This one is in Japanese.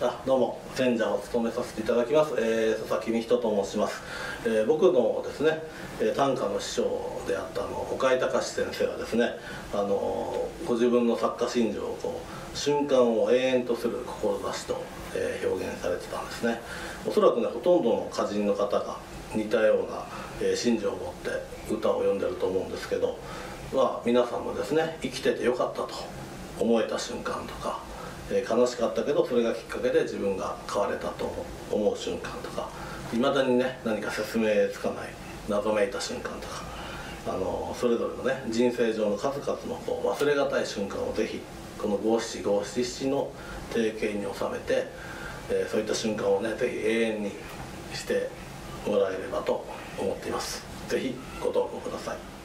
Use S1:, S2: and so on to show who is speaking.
S1: どうも、選者を務めさせていただきます、佐々木美人と申します。僕のですね、短歌の師匠であった岡井隆先生はですね、ご自分の作家心情を瞬間を永遠とする志と、表現されてたんですね。おそらくね、ほとんどの歌人の方が似たような、心情を持って歌を詠んでると思うんですけど、皆さんもですね、生きててよかったと思えた瞬間とか、悲しかったけどそれがきっかけで自分が変われたと思う瞬間とか、いまだにね、何か説明つかない謎めいた瞬間とか、それぞれのね、人生上の数々の忘れがたい瞬間をぜひこの五七五七七の定型に収めて、そういった瞬間をね、ぜひ永遠にしてもらえればと思っています。ぜひご投稿ください。